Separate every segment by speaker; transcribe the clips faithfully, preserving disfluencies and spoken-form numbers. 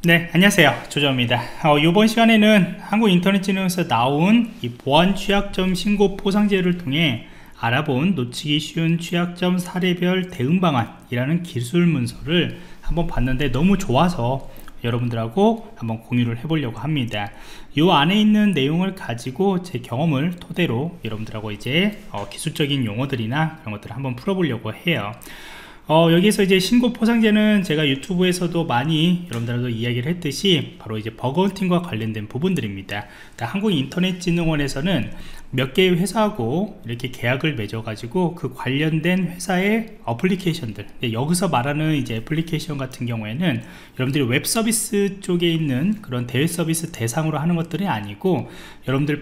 Speaker 1: 네, 안녕하세요. 조정입니다. 어, 이번 시간에는 한국인터넷진흥원에서 나온 이 보안 취약점 신고 포상제를 통해 알아본 놓치기 쉬운 취약점 사례별 대응 방안이라는 기술 문서를 한번 봤는데 너무 좋아서 여러분들하고 한번 공유를 해보려고 합니다. 이 안에 있는 내용을 가지고 제 경험을 토대로 여러분들하고 이제 어, 기술적인 용어들이나 그런 것들을 한번 풀어보려고 해요. 어, 여기서 이제 신고 포상제는 제가 유튜브에서도 많이 여러분들하고 이야기를 했듯이 바로 이제 버그헌팅과 관련된 부분들입니다. 한국인터넷진흥원에서는 몇 개의 회사하고 이렇게 계약을 맺어 가지고 그 관련된 회사의 어플리케이션들, 여기서 말하는 이제 애플리케이션 같은 경우에는 여러분들이 웹 서비스 쪽에 있는 그런 대외 서비스 대상으로 하는 것들이 아니고 여러분들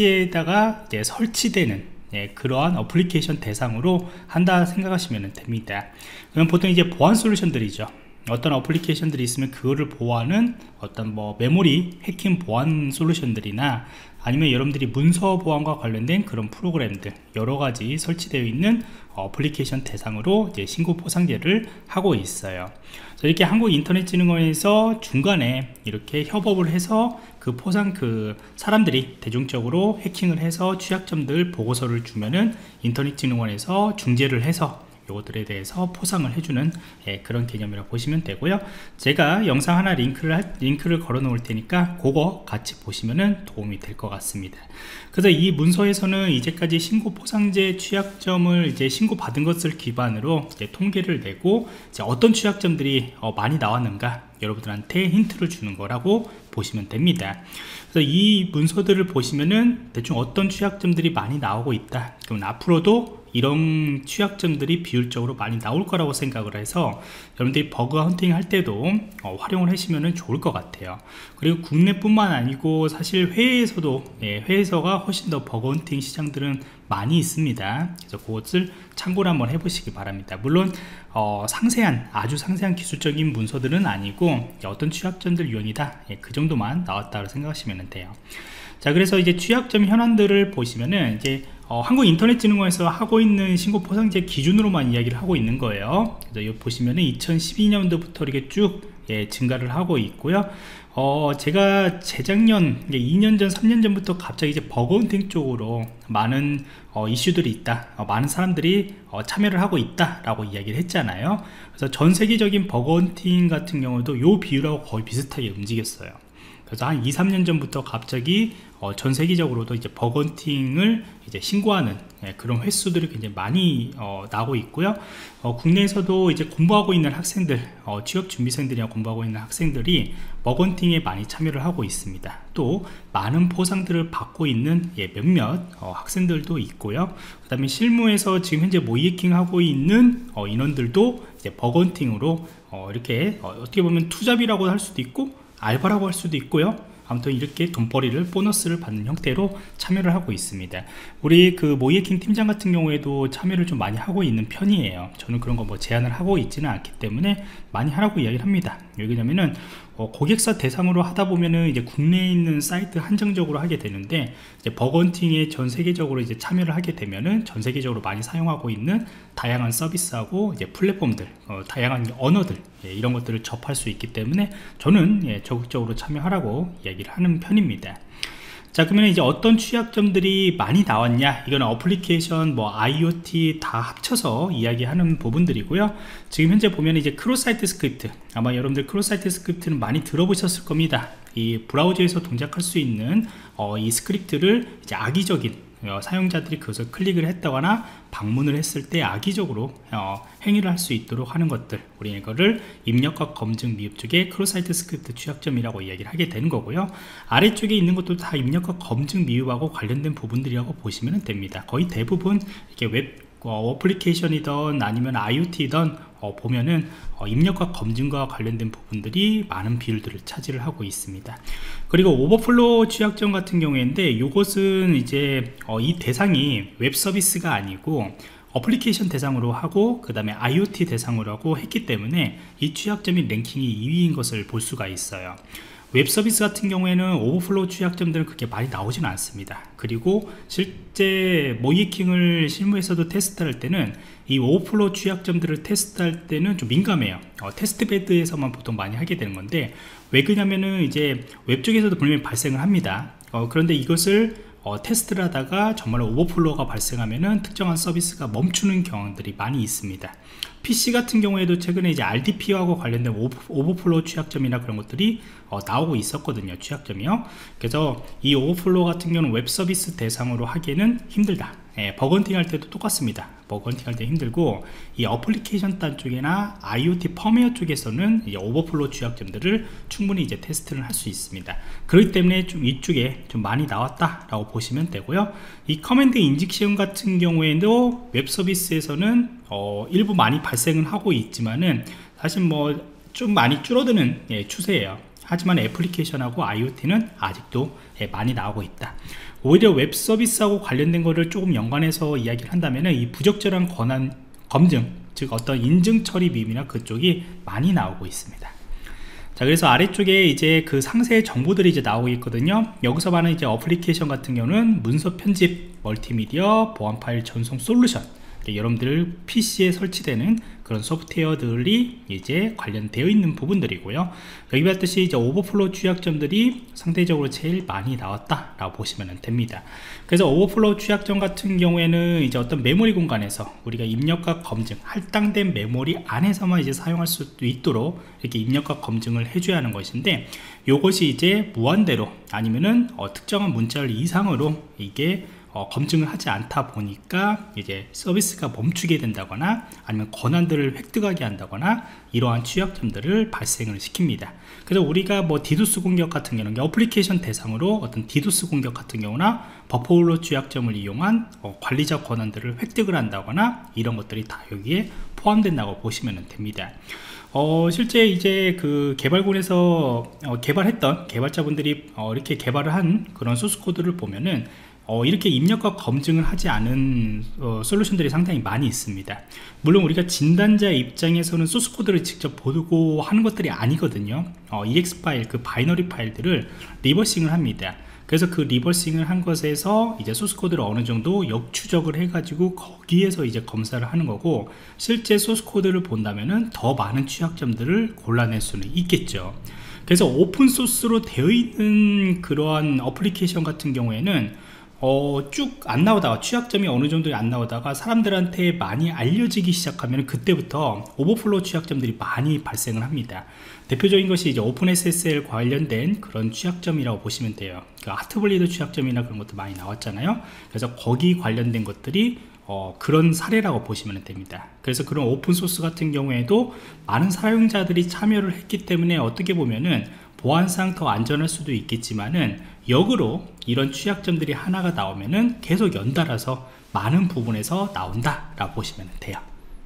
Speaker 1: 피시에다가 이제 설치되는 예, 그러한 어플리케이션 대상으로 한다 생각하시면 됩니다. 그럼 보통 이제 보안 솔루션들이죠. 어떤 어플리케이션들이 있으면 그거를 보호하는 어떤 뭐 메모리 해킹 보안 솔루션들이나 아니면 여러분들이 문서 보안과 관련된 그런 프로그램들 여러가지 설치되어 있는 어플리케이션 대상으로 이제 신고 포상제를 하고 있어요. 이렇게 한국인터넷진흥원에서 중간에 이렇게 협업을 해서 그 포상 그 사람들이 대중적으로 해킹을 해서 취약점들 보고서를 주면은 인터넷진흥원에서 중재를 해서 요것들에 대해서 포상을 해주는 예, 그런 개념이라고 보시면 되고요. 제가 영상 하나 링크를 링크를 걸어 놓을 테니까 그거 같이 보시면은 도움이 될 것 같습니다. 그래서 이 문서에서는 이제까지 신고 포상제 취약점을 이제 신고 받은 것을 기반으로 이제 통계를 내고 이제 어떤 취약점들이 어, 많이 나왔는가 여러분들한테 힌트를 주는 거라고 보시면 됩니다. 그래서 이 문서들을 보시면은 대충 어떤 취약점들이 많이 나오고 있다. 그럼 앞으로도 이런 취약점들이 비율적으로 많이 나올 거라고 생각을 해서 여러분들이 버그 헌팅 할 때도 어, 활용을 하시면 좋을 것 같아요. 그리고 국내뿐만 아니고 사실 해외에서도 예, 해외에서가 훨씬 더 버그 헌팅 시장들은 많이 있습니다. 그래서 그것을 참고를 한번 해보시기 바랍니다. 물론 어, 상세한 아주 상세한 기술적인 문서들은 아니고 어떤 취약점들 유형이다 예, 그 정도만 나왔다고 생각하시면 돼요. 자, 그래서 이제 취약점 현황들을 보시면은 이제 어, 한국인터넷진흥원에서 하고 있는 신고 포상제 기준으로만 이야기를 하고 있는 거예요. 그래서 여기 보시면은 이천십이 년도부터 이렇게 쭉 예, 증가를 하고 있고요. 어, 제가 재작년 이 년 전, 삼 년 전부터 갑자기 이제 버그헌팅 쪽으로 많은 어, 이슈들이 있다, 어, 많은 사람들이 어, 참여를 하고 있다라고 이야기를 했잖아요. 그래서 전 세계적인 버그헌팅 같은 경우도 요 비율하고 거의 비슷하게 움직였어요. 그래서 한 이, 삼 년 전부터 갑자기 어, 전 세계적으로도 이제 버그헌팅을 이제 신고하는 예, 그런 횟수들이 굉장히 많이 어, 나오고 있고요. 어, 국내에서도 이제 공부하고 있는 학생들, 어, 취업 준비생들이나 공부하고 있는 학생들이 버그헌팅에 많이 참여를 하고 있습니다. 또 많은 포상들을 받고 있는 예, 몇몇 어, 학생들도 있고요. 그 다음에 실무에서 지금 현재 모이해킹 하고 있는 어, 인원들도 이제 버그헌팅으로 어, 이렇게 어, 어떻게 보면 투잡이라고 할 수도 있고 알바라고 할 수도 있고요. 아무튼 이렇게 돈벌이를 보너스를 받는 형태로 참여를 하고 있습니다. 우리 그 모이해킹 팀장 같은 경우에도 참여를 좀 많이 하고 있는 편이에요. 저는 그런 거 뭐 제한을 하고 있지는 않기 때문에 많이 하라고 이야기를 합니다. 왜냐면은 어, 고객사 대상으로 하다 보면은 이제 국내에 있는 사이트 한정적으로 하게 되는데 이제 버그헌팅에 전 세계적으로 이제 참여를 하게 되면은 전 세계적으로 많이 사용하고 있는 다양한 서비스하고 이제 플랫폼들, 어, 다양한 언어들 예, 이런 것들을 접할 수 있기 때문에 저는 예, 적극적으로 참여하라고 이야기를 하는 편입니다. 자, 그러면 이제 어떤 취약점들이 많이 나왔냐, 이건 어플리케이션 뭐 아이오티 다 합쳐서 이야기하는 부분들이고요. 지금 현재 보면 이제 크로사이트 스크립트, 아마 여러분들 크로사이트 스크립트는 많이 들어보셨을 겁니다. 이 브라우저에서 동작할 수 있는 어, 이 스크립트를 이제 악의적인 어, 사용자들이 그것을 클릭을 했다거나 방문을 했을 때 악의적으로 어, 행위를 할 수 있도록 하는 것들, 우리 이거를 입력과 검증 미흡 쪽에 크로사이트 스크립트 취약점이라고 이야기를 하게 되는 거고요. 아래쪽에 있는 것도 다 입력과 검증 미흡하고 관련된 부분들이라고 보시면 됩니다. 거의 대부분 이렇게 웹 어, 어플리케이션이든 아니면 아이오티든 어, 보면은 어, 입력과 검증과 관련된 부분들이 많은 비율들을 차지를 하고 있습니다. 그리고 오버플로우 취약점 같은 경우인데 이것은 이제 어, 이 대상이 웹 서비스가 아니고 어플리케이션 대상으로 하고 그 다음에 아이오티 대상으로 하고 했기 때문에 이 취약점이 랭킹이 이 위인 것을 볼 수가 있어요. 웹 서비스 같은 경우에는 오버플로우 취약점들은 그렇게 많이 나오지는 않습니다. 그리고 실제 모이해킹을 실무에서도 테스트할 때는 이 오버플로우 취약점들을 테스트할 때는 좀 민감해요. 어, 테스트베드에서만 보통 많이 하게 되는 건데, 왜 그러냐면은 이제 웹 쪽에서도 분명히 발생을 합니다. 어, 그런데 이것을 어, 테스트를 하다가 정말로 오버플로우가 발생하면은 특정한 서비스가 멈추는 경우들이 많이 있습니다. 피씨 같은 경우에도 최근에 이제 알디피오하고 관련된 오버, 오버플로우 취약점이나 그런 것들이 어, 나오고 있었거든요. 취약점이요. 그래서 이 오버플로우 같은 경우는 웹 서비스 대상으로 하기에는 힘들다. 예, 버건팅 할 때도 똑같습니다. 버건팅 할 때 힘들고, 이 어플리케이션 단 쪽이나 아이오티 펌웨어 쪽에서는 이제 오버플로우 취약점들을 충분히 이제 테스트를 할 수 있습니다. 그렇기 때문에 좀 이쪽에 좀 많이 나왔다 라고 보시면 되고요. 이 커맨드 인젝션 같은 경우에도 웹 서비스에서는 어, 일부 많이 발생은 하고 있지만은 사실 뭐 좀 많이 줄어드는 예, 추세예요. 하지만 애플리케이션하고 아이오티는 아직도 예, 많이 나오고 있다. 오히려 웹 서비스하고 관련된 거를 조금 연관해서 이야기를 한다면 이 부적절한 권한 검증, 즉 어떤 인증 처리 비밀이나 그쪽이 많이 나오고 있습니다. 자, 그래서 아래쪽에 이제 그 상세 정보들이 이제 나오고 있거든요. 여기서 말하는 이제 어플리케이션 같은 경우는 문서 편집, 멀티미디어, 보안 파일 전송 솔루션, 여러분들 피씨에 설치되는 그런 소프트웨어들이 이제 관련되어 있는 부분들이고요. 여기 봤듯이 이제 오버플로우 취약점들이 상대적으로 제일 많이 나왔다 라고 보시면 됩니다. 그래서 오버플로우 취약점 같은 경우에는 이제 어떤 메모리 공간에서 우리가 입력과 검증, 할당된 메모리 안에서만 이제 사용할 수 있도록 이렇게 입력과 검증을 해줘야 하는 것인데, 이것이 이제 무한대로 아니면은 어, 특정한 문자열 이상으로 이게 어, 검증을 하지 않다 보니까 이제 서비스가 멈추게 된다거나 아니면 권한들을 획득하게 한다거나 이러한 취약점들을 발생을 시킵니다. 그래서 우리가 뭐 디도스 공격 같은 경우는 어플리케이션 대상으로 어떤 디도스 공격 같은 경우나 버퍼 오버로드 취약점을 이용한 어, 관리자 권한들을 획득을 한다거나 이런 것들이 다 여기에 포함된다고 보시면 됩니다. 어, 실제 이제 그 개발군에서 어, 개발했던 개발자분들이 어, 이렇게 개발을 한 그런 소스 코드를 보면은 어, 이렇게 입력과 검증을 하지 않은 어, 솔루션들이 상당히 많이 있습니다. 물론 우리가 진단자 입장에서는 소스코드를 직접 보고 하는 것들이 아니거든요. 어, 이엑스 파일, 그 바이너리 파일들을 리버싱을 합니다. 그래서 그 리버싱을 한 것에서 이제 소스코드를 어느 정도 역추적을 해가지고 거기에서 이제 검사를 하는 거고, 실제 소스코드를 본다면은 더 많은 취약점들을 골라낼 수는 있겠죠. 그래서 오픈소스로 되어 있는 그러한 어플리케이션 같은 경우에는 어, 쭉 안 나오다가 취약점이 어느 정도 안 나오다가 사람들한테 많이 알려지기 시작하면 그때부터 오버플로우 취약점들이 많이 발생을 합니다. 대표적인 것이 이제 오픈에스에스엘 관련된 그런 취약점이라고 보시면 돼요. 그 하트블리드 취약점이나 그런 것도 많이 나왔잖아요. 그래서 거기 관련된 것들이 어, 그런 사례라고 보시면 됩니다. 그래서 그런 오픈소스 같은 경우에도 많은 사용자들이 참여를 했기 때문에 어떻게 보면은 보안상 더 안전할 수도 있겠지만은 역으로 이런 취약점들이 하나가 나오면은 계속 연달아서 많은 부분에서 나온다 라고 보시면 돼요.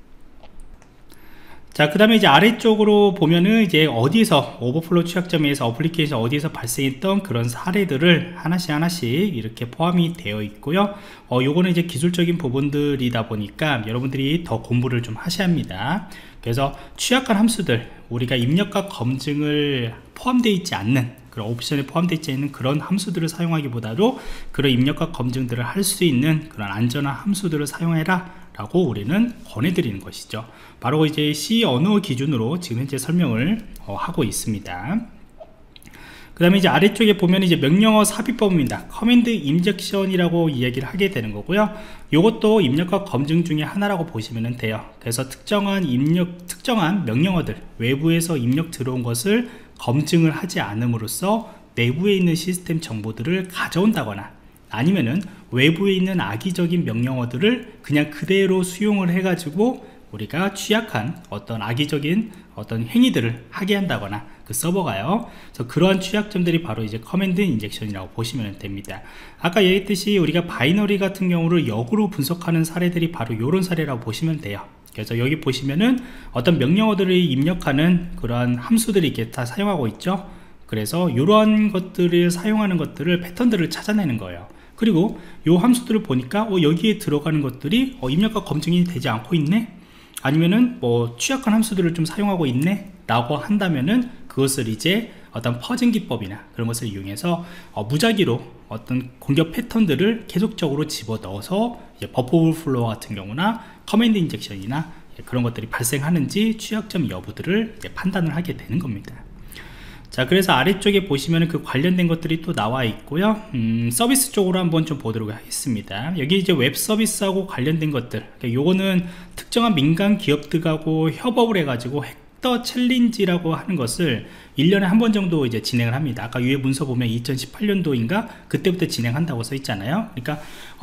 Speaker 1: 자, 그 다음에 이제 아래쪽으로 보면은 이제 어디에서 오버플로우 취약점에서 어플리케이션 어디에서 발생했던 그런 사례들을 하나씩 하나씩 이렇게 포함이 되어 있고요. 어, 요거는 이제 기술적인 부분들이다 보니까 여러분들이 더 공부를 좀 하셔야 합니다. 그래서 취약한 함수들, 우리가 입력과 검증을 포함되어 있지 않는 그런 옵션에 포함되어 있지 않는 그런 함수들을 사용하기보다도 그런 입력과 검증들을 할 수 있는 그런 안전한 함수들을 사용해라 라고 우리는 권해드리는 것이죠. 바로 이제 C 언어 기준으로 지금 현재 설명을 어, 하고 있습니다. 그 다음에 이제 아래쪽에 보면 이제 명령어 삽입법입니다. 커맨드 인젝션이라고 이야기를 하게 되는 거고요. 이것도 입력과 검증 중에 하나라고 보시면 돼요. 그래서 특정한 입력, 특정한 명령어들, 외부에서 입력 들어온 것을 검증을 하지 않음으로써 내부에 있는 시스템 정보들을 가져온다거나 아니면은 외부에 있는 악의적인 명령어들을 그냥 그대로 수용을 해가지고 우리가 취약한 어떤 악의적인 어떤 행위들을 하게 한다거나 그 서버가요. 그래서 그러한 취약점들이 바로 이제 커맨드 인젝션이라고 보시면 됩니다. 아까 얘기했듯이 우리가 바이너리 같은 경우를 역으로 분석하는 사례들이 바로 이런 사례라고 보시면 돼요. 그래서 여기 보시면은 어떤 명령어들을 입력하는 그러한 함수들이 이렇게 다 사용하고 있죠. 그래서 이러한 것들을 사용하는 것들을 패턴들을 찾아내는 거예요. 그리고 이 함수들을 보니까 어, 여기에 들어가는 것들이 어, 입력과 검증이 되지 않고 있네, 아니면은 뭐 취약한 함수들을 좀 사용하고 있네 라고 한다면은 그것을 이제 어떤 퍼징 기법이나 그런 것을 이용해서 어, 무작위로 어떤 공격 패턴들을 계속적으로 집어넣어서 이제 버퍼 오버플로우 같은 경우나 커맨드 인젝션이나 그런 것들이 발생하는지 취약점 여부들을 판단을 하게 되는 겁니다. 자, 그래서 아래쪽에 보시면 그 관련된 것들이 또 나와 있고요. 음, 서비스 쪽으로 한번 좀 보도록 하겠습니다. 여기 이제 웹 서비스하고 관련된 것들, 요거는 특정한 민간 기업들하고 협업을 해가지고 헥터 챌린지라고 하는 것을 일 년에 한 번 정도 이제 진행을 합니다. 아까 위에 문서 보면 이천십팔 년도인가 그때부터 진행한다고 써 있잖아요. 그러니까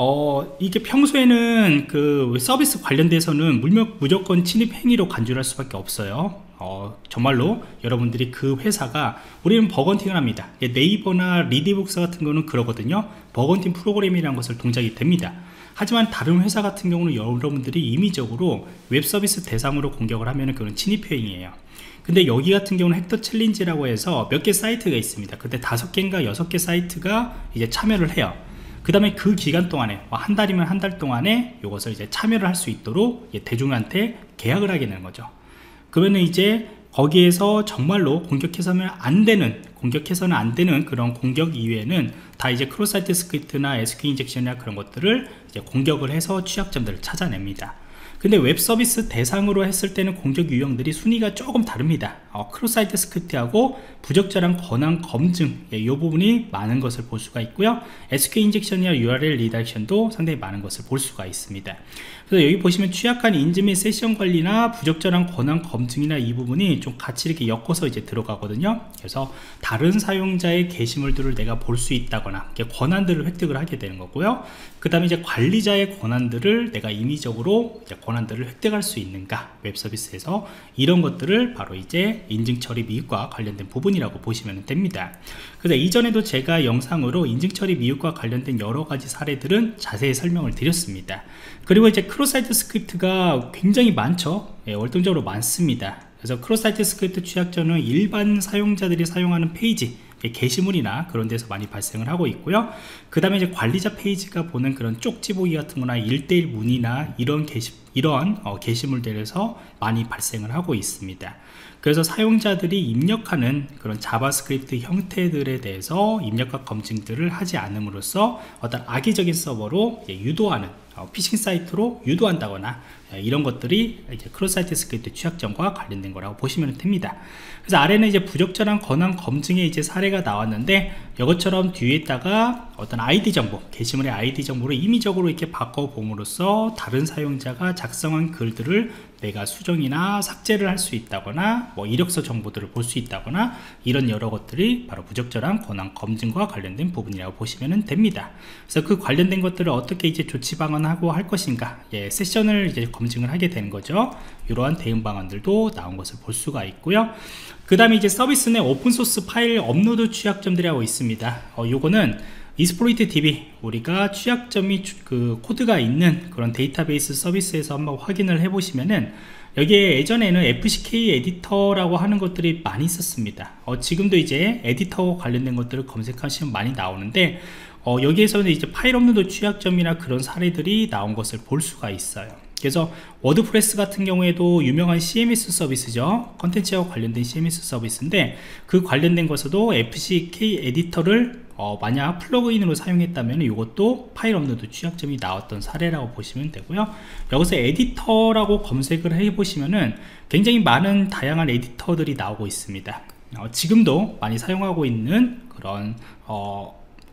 Speaker 1: 어 이게 평소에는 그 서비스 관련돼서는 무조건 침입 행위로 간주할 수밖에 없어요. 어, 정말로 여러분들이 그 회사가 우리는 버건팅을 합니다. 네이버나 리디북스 같은 거는 그러거든요. 버건팅 프로그램이라는 것을 동작이 됩니다. 하지만 다른 회사 같은 경우는 여러분들이 임의적으로 웹 서비스 대상으로 공격을 하면 그건 침입 행위예요. 근데 여기 같은 경우는 헥터 챌린지라고 해서 몇 개 사이트가 있습니다. 그때 다섯 개인가 여섯 개 사이트가 이제 참여를 해요. 그 다음에 그 기간 동안에 한 달이면 한 달 동안에 이것을 이제 참여를 할 수 있도록 대중한테 계약을 하게 되는 거죠. 그러면 이제 거기에서 정말로 공격해서는 안 되는 공격해서는 안 되는 그런 공격 이외에는 다 이제 크로사이트 스크립트나 에스큐엘 인젝션이나 그런 것들을 이제 공격을 해서 취약점들을 찾아냅니다. 근데 웹 서비스 대상으로 했을 때는 공격 유형들이 순위가 조금 다릅니다. 어, 크로사이트 스크립트하고 부적절한 권한 검증, 예, 이 부분이 많은 것을 볼 수가 있고요. 에스큐엘 인젝션이나 유알엘 리다렉션도 상당히 많은 것을 볼 수가 있습니다. 그래서 여기 보시면 취약한 인증 및 세션 관리나 부적절한 권한 검증이나 이 부분이 좀 같이 이렇게 엮어서 이제 들어가거든요. 그래서 다른 사용자의 게시물들을 내가 볼 수 있다거나 권한들을 획득을 하게 되는 거고요. 그 다음에 이제 관리자의 권한들을 내가 임의적으로 이제 권한들을 획득할 수 있는가, 웹 서비스에서 이런 것들을 바로 이제 인증 처리 미흡과 관련된 부분이라고 보시면 됩니다. 그래서 이전에도 제가 영상으로 인증 처리 미흡과 관련된 여러 가지 사례들은 자세히 설명을 드렸습니다. 그리고 이제 크로사이트 스크립트가 굉장히 많죠. 예, 월등적으로 많습니다. 그래서 크로사이트 스크립트 취약점은 일반 사용자들이 사용하는 페이지, 게시물이나 그런 데서 많이 발생을 하고 있고요. 그 다음에 이제 관리자 페이지가 보는 그런 쪽지 보기 같은 거나 일 대일 문의나 이런 게시, 이런 어, 게시물들에서 많이 발생을 하고 있습니다. 그래서 사용자들이 입력하는 그런 자바스크립트 형태들에 대해서 입력과 검증들을 하지 않음으로써 어떤 악의적인 서버로 유도하는 어, 피싱 사이트로 유도한다거나 이런 것들이 이제 크로사이트 스크립트 취약점과 관련된 거라고 보시면 됩니다. 그래서 아래는 이제 부적절한 권한 검증의 이제 사례가 나왔는데 이것처럼 뒤에다가 어떤 아이디 정보, 게시물의 아이디 정보를 임의적으로 이렇게 바꿔봄으로써 다른 사용자가 작성한 글들을 내가 수정이나 삭제를 할 수 있다거나 뭐 이력서 정보들을 볼 수 있다거나 이런 여러 것들이 바로 부적절한 권한 검증과 관련된 부분이라고 보시면 됩니다. 그래서 그 관련된 것들을 어떻게 이제 조치 방안하고 할 것인가, 예, 세션을 이제 검증을 하게 되는 거죠. 이러한 대응 방안들도 나온 것을 볼 수가 있고요. 그 다음에 이제 서비스 내 오픈소스 파일 업로드 취약점들이라고 있습니다. 어, 요거는 이스플로이트 디비, 우리가 취약점이 그 코드가 있는 그런 데이터베이스 서비스에서 한번 확인을 해 보시면은 여기에 예전에는 에프씨케이 에디터라고 하는 것들이 많이 있었습니다. 어, 지금도 이제 에디터 관련된 것들을 검색하시면 많이 나오는데 어, 여기에서는 이제 파일 업로드 취약점이나 그런 사례들이 나온 것을 볼 수가 있어요. 그래서 워드프레스 같은 경우에도 유명한 씨엠에스 서비스죠. 컨텐츠와 관련된 씨엠에스 서비스인데 그 관련된 것에도 에프씨케이 에디터를 어, 만약 플러그인으로 사용했다면 이것도 파일 업로드 취약점이 나왔던 사례라고 보시면 되고요. 여기서 에디터라고 검색을 해 보시면은 굉장히 많은 다양한 에디터들이 나오고 있습니다. 어, 지금도 많이 사용하고 있는 그런 어,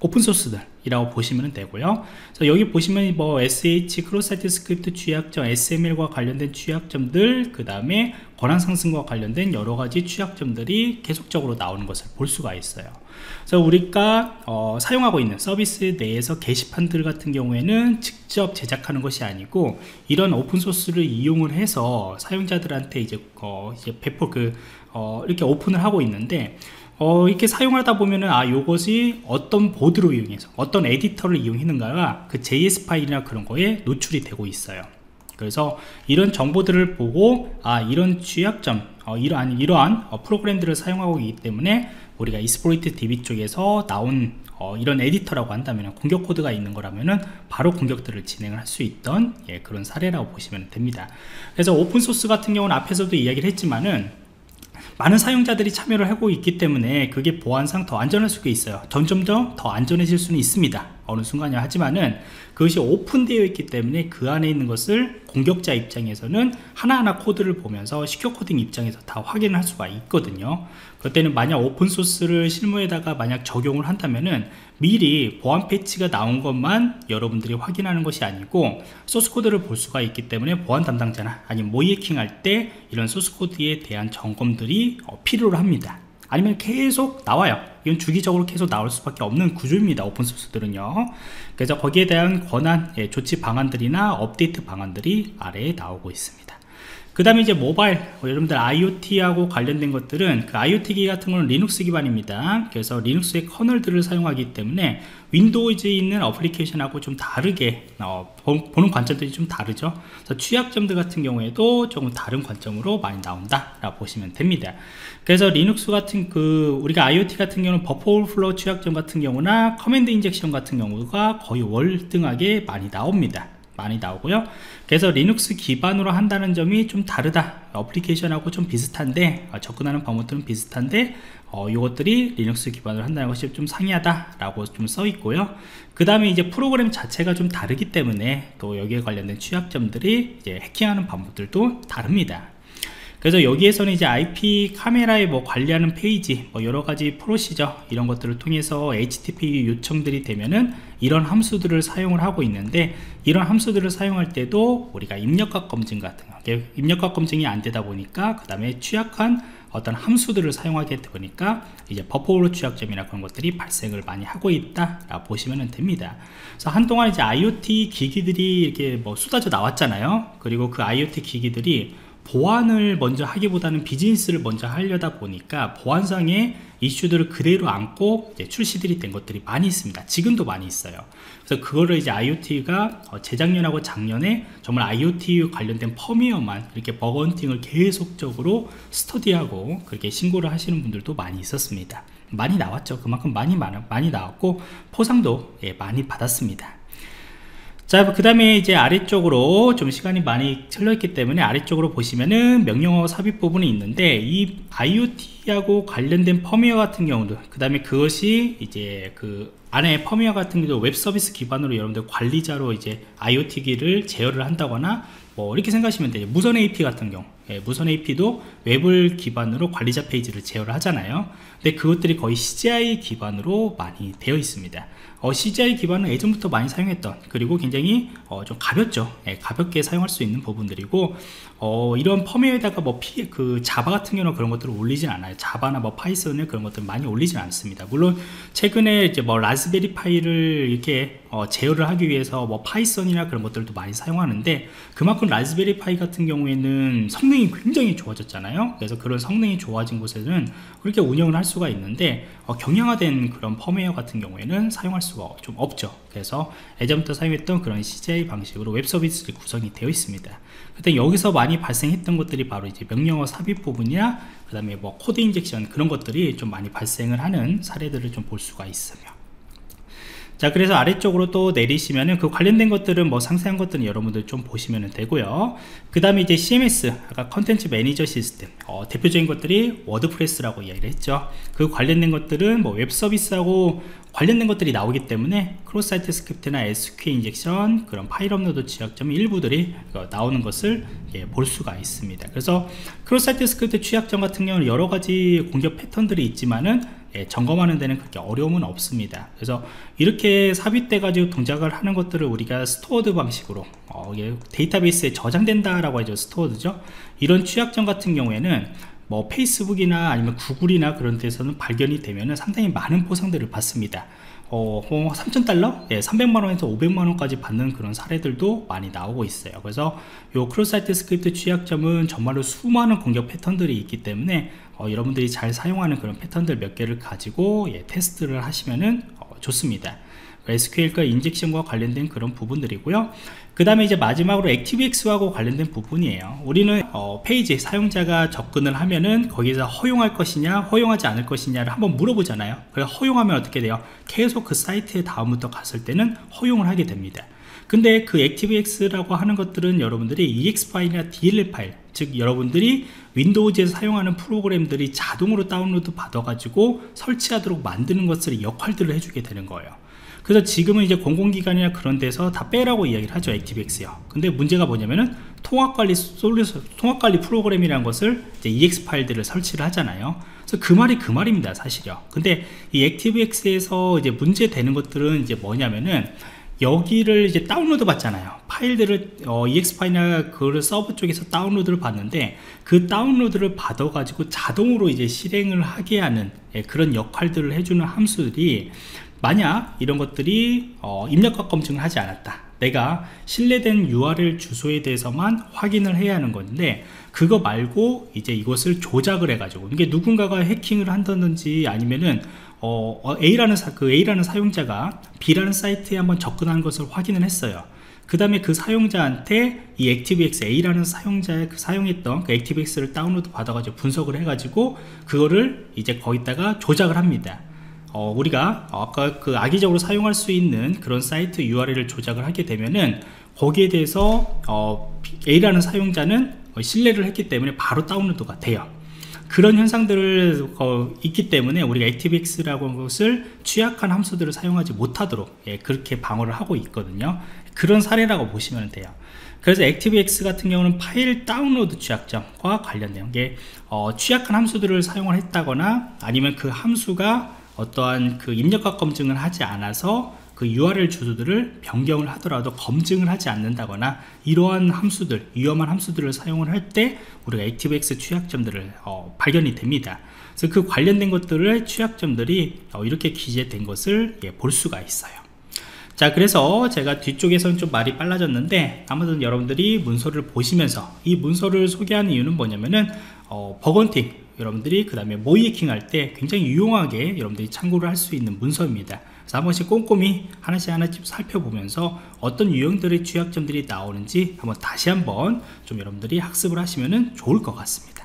Speaker 1: 오픈소스들이라고 보시면 되고요. 그래서 여기 보시면 뭐 에스에이치, 크로사이트 스크립트 취약점, 에스엠엘과 관련된 취약점들, 그 다음에 권한 상승과 관련된 여러 가지 취약점들이 계속적으로 나오는 것을 볼 수가 있어요. 그래서 우리가 어, 사용하고 있는 서비스 내에서 게시판들 같은 경우에는 직접 제작하는 것이 아니고 이런 오픈소스를 이용을 해서 사용자들한테 이제, 어, 이제 배포 그 어, 이렇게 오픈을 하고 있는데 어, 이렇게 사용하다 보면은 아 요것이 어떤 보드로 이용해서 어떤 에디터를 이용했는가가 그 제이에스 파일이나 그런 거에 노출이 되고 있어요. 그래서 이런 정보들을 보고 아 이런 취약점 어, 이러한 이러한 어, 프로그램들을 사용하고 있기 때문에 우리가 이스플로이트 디비 쪽에서 나온 어, 이런 에디터라고 한다면 공격 코드가 있는 거라면은 바로 공격들을 진행을 할 수 있던 예, 그런 사례라고 보시면 됩니다. 그래서 오픈소스 같은 경우는 앞에서도 이야기를 했지만은 많은 사용자들이 참여를 하고 있기 때문에 그게 보안상 더 안전할 수가 있어요. 점점 더 더 안전해질 수는 있습니다. 어느 순간이야. 하지만은 그것이 오픈되어 있기 때문에 그 안에 있는 것을 공격자 입장에서는 하나하나 코드를 보면서 시큐어 코딩 입장에서 다 확인을 할 수가 있거든요. 그때는 만약 오픈소스를 실무에다가 만약 적용을 한다면은 미리 보안 패치가 나온 것만 여러분들이 확인하는 것이 아니고 소스코드를 볼 수가 있기 때문에 보안 담당자나 아니면 모이해킹 할 때 이런 소스코드에 대한 점검들이 필요로 합니다. 아니면 계속 나와요. 이건 주기적으로 계속 나올 수밖에 없는 구조입니다. 오픈소스들은요. 그래서 거기에 대한 권한, 예, 조치 방안들이나 업데이트 방안들이 아래에 나오고 있습니다. 그 다음에 이제 모바일, 어, 여러분들 아이오티하고 관련된 것들은 그 아이오티 기 같은 거는 리눅스 기반입니다. 그래서 리눅스의 커널들을 사용하기 때문에 윈도우즈에 있는 어플리케이션하고 좀 다르게 어, 보는 관점들이 좀 다르죠. 그래서 취약점들 같은 경우에도 조금 다른 관점으로 많이 나온다 라고 보시면 됩니다. 그래서 리눅스 같은 그 우리가 아이오티 같은 경우는 버퍼 오버플로우 취약점 같은 경우나 커맨드 인젝션 같은 경우가 거의 월등하게 많이 나옵니다. 많이 나오고요. 그래서 리눅스 기반으로 한다는 점이 좀 다르다. 어플리케이션하고 좀 비슷한데 어, 접근하는 방법들은 비슷한데 어, 이것들이 리눅스 기반으로 한다는 것이 좀 상이하다 라고 좀 써 있고요. 그 다음에 이제 프로그램 자체가 좀 다르기 때문에 또 여기에 관련된 취약점들이 이제 해킹하는 방법들도 다릅니다. 그래서 여기에서는 이제 아이피 카메라에 뭐 관리하는 페이지, 뭐 여러 가지 프로시저 이런 것들을 통해서 에이치티티피 요청들이 되면은 이런 함수들을 사용을 하고 있는데 이런 함수들을 사용할 때도 우리가 입력각 검증 같은 거, 입력각 검증이 안 되다 보니까 그 다음에 취약한 어떤 함수들을 사용하게 되니까 이제 버퍼 오버플로우 취약점이나 그런 것들이 발생을 많이 하고 있다라고 보시면 됩니다. 그래서 한동안 이제 아이오티 기기들이 이렇게 뭐 쏟아져 나왔잖아요. 그리고 그 아이오티 기기들이 보안을 먼저 하기보다는 비즈니스를 먼저 하려다 보니까 보안상의 이슈들을 그대로 안고 이제 출시들이 된 것들이 많이 있습니다. 지금도 많이 있어요. 그래서 그거를 이제 아이오티가 재작년하고 작년에 정말 아이오티 관련된 펌웨어만 이렇게 버그헌팅을 계속적으로 스터디하고 그렇게 신고를 하시는 분들도 많이 있었습니다. 많이 나왔죠. 그만큼 많이 많아, 많이 나왔고 포상도 예, 많이 받았습니다. 자, 그 다음에 이제 아래쪽으로 좀 시간이 많이 틀려있기 때문에 아래쪽으로 보시면은 명령어 삽입 부분이 있는데 이 아이오티하고 관련된 펌웨어 같은 경우도 그 다음에 그것이 이제 그 안에 펌웨어 같은 경우도 웹 서비스 기반으로 여러분들 관리자로 이제 아이오티기를 제어를 한다거나 뭐 이렇게 생각하시면 돼요. 무선 에이피 같은 경우, 예, 무선 에이피도 웹을 기반으로 관리자 페이지를 제어를 하잖아요. 근데 그것들이 거의 씨지아이 기반으로 많이 되어 있습니다. 어, 씨지아이 기반은 예전부터 많이 사용했던, 그리고 굉장히 어, 좀 가볍죠. 예, 가볍게 사용할 수 있는 부분들이고 어, 이런 펌웨어에다가 뭐 피, 그 자바 같은 경우는 그런 것들을 올리진 않아요. 자바나 뭐 파이썬을 그런 것들 많이 올리진 않습니다. 물론 최근에 이제 뭐 라즈베리 파이를 이렇게 어, 제어를 하기 위해서 뭐 파이썬이나 그런 것들도 많이 사용하는데 그만큼 라즈베리 파이 같은 경우에는 성능이 굉장히 좋아졌잖아요. 그래서 그런 성능이 좋아진 곳에는 그렇게 운영을 할 수가 있는데 어, 경량화된 그런 펌웨어 같은 경우에는 사용할 수가 좀 없죠. 그래서 예전부터 사용했던 그런 씨지아이 방식으로 웹 서비스들이 구성이 되어 있습니다. 그때 여기서 많이 발생했던 것들이 바로 이제 명령어 삽입 부분이나 그 다음에 뭐 코드 인젝션 그런 것들이 좀 많이 발생을 하는 사례들을 좀 볼 수가 있으며, 자, 그래서 아래쪽으로 또 내리시면은 그 관련된 것들은 뭐 상세한 것들은 여러분들 좀 보시면 되고요. 그 다음에 이제 씨엠에스, 아까 컨텐츠 매니저 시스템, 어, 대표적인 것들이 워드프레스라고 이야기를 했죠. 그 관련된 것들은 뭐 웹 서비스하고 관련된 것들이 나오기 때문에 크로스 사이트 스크립트나 에스큐엘 인젝션, 그런 파일 업로드 취약점 일부들이 나오는 것을 예, 볼 수가 있습니다. 그래서 크로스 사이트 스크립트 취약점 같은 경우는 여러 가지 공격 패턴들이 있지만은 예, 점검하는 데는 그렇게 어려움은 없습니다. 그래서 이렇게 삽입돼 가지고 동작을 하는 것들을 우리가 스토어드 방식으로 어, 데이터베이스에 저장된다 라고 하죠. 스토어드죠. 이런 취약점 같은 경우에는 뭐 페이스북이나 아니면 구글이나 그런 데서는 발견이 되면은 상당히 많은 포상들을 받습니다. 어, 어, 삼천 달러? 예, 삼백만 원에서 오백만 원까지 받는 그런 사례들도 많이 나오고 있어요. 그래서 요 크로스사이트 스크립트 취약점은 정말로 수많은 공격 패턴들이 있기 때문에 어, 여러분들이 잘 사용하는 그런 패턴들 몇 개를 가지고 예, 테스트를 하시면은 어, 좋습니다. 에스큐엘과 인젝션과 관련된 그런 부분들이고요. 그 다음에 이제 마지막으로 액티브엑스하고 관련된 부분이에요. 우리는 어, 페이지 사용자가 접근을 하면은 거기서 허용할 것이냐 허용하지 않을 것이냐를 한번 물어보잖아요. 그래서 허용하면 어떻게 돼요? 계속 그 사이트에 다음부터 갔을 때는 허용을 하게 됩니다. 근데 그 액티브엑스라고 하는 것들은 여러분들이 이엑스 파일이나 디엘엘 파일, 즉 여러분들이 윈도우즈에서 사용하는 프로그램들이 자동으로 다운로드 받아 가지고 설치하도록 만드는 것을 역할들을 해주게 되는 거예요. 그래서 지금은 이제 공공기관이나 그런 데서 다 빼라고 이야기를 하죠, 액티브엑스요. 근데 문제가 뭐냐면은 통합관리 솔루션, 통합관리 프로그램이라는 것을 이제 이엑스 파일들을 설치를 하잖아요. 그래서 그 말이 그 말입니다, 사실요. 근데 이 액티브엑스에서 이제 문제되는 것들은 이제 뭐냐면은 여기를 이제 다운로드 받잖아요. 파일들을 어, 이엑스 파일이나 그 서버 쪽에서 다운로드를 받는데 그 다운로드를 받아 가지고 자동으로 이제 실행을 하게 하는 예, 그런 역할들을 해주는 함수들이, 만약 이런 것들이 어, 입력과 검증을 하지 않았다, 내가 신뢰된 유알엘 주소에 대해서만 확인을 해야 하는 건데, 그거 말고 이제 이것을 조작을 해 가지고, 이게 누군가가 해킹을 한다든지 아니면은 어, 어, A라는 사, 그 A라는 사용자가 B라는 사이트에 한번 접근한 것을 확인을 했어요. 그 다음에 그 사용자한테 이 액티브엑스 A라는 사용자의 그 사용했던 그 액티브엑스를 다운로드 받아가지고 분석을 해가지고 그거를 이제 거기다가 조작을 합니다. 어, 우리가 아까 그 악의적으로 사용할 수 있는 그런 사이트 유알엘을 조작을 하게 되면은 거기에 대해서 어, A라는 사용자는 신뢰를 했기 때문에 바로 다운로드가 돼요. 그런 현상들을 어, 있기 때문에 우리가 액티브엑스라고 하는 것을 취약한 함수들을 사용하지 못하도록 예, 그렇게 방어를 하고 있거든요. 그런 사례라고 보시면 돼요. 그래서 액티브엑스 같은 경우는 파일 다운로드 취약점과 관련된 게 어, 취약한 함수들을 사용을 했다거나 아니면 그 함수가 어떠한 그 입력과 검증을 하지 않아서 그 유알엘 주소들을 변경을 하더라도 검증을 하지 않는다거나, 이러한 함수들, 위험한 함수들을 사용을 할 때 우리가 액티브엑스 취약점들을 어, 발견이 됩니다. 그래서 그 관련된 것들을 취약점들이 어, 이렇게 기재된 것을 예, 볼 수가 있어요. 자, 그래서 제가 뒤쪽에서는 좀 말이 빨라졌는데, 아무튼 여러분들이 문서를 보시면서 이 문서를 소개하는 이유는 뭐냐면은 어, 버건팅, 여러분들이 그 다음에 모이해킹 할 때 굉장히 유용하게 여러분들이 참고를 할 수 있는 문서입니다. 그래서 한 번씩 꼼꼼히 하나씩 하나씩 살펴보면서 어떤 유형들의 취약점들이 나오는지 한번 다시 한번 좀 여러분들이 학습을 하시면 좋을 것 같습니다.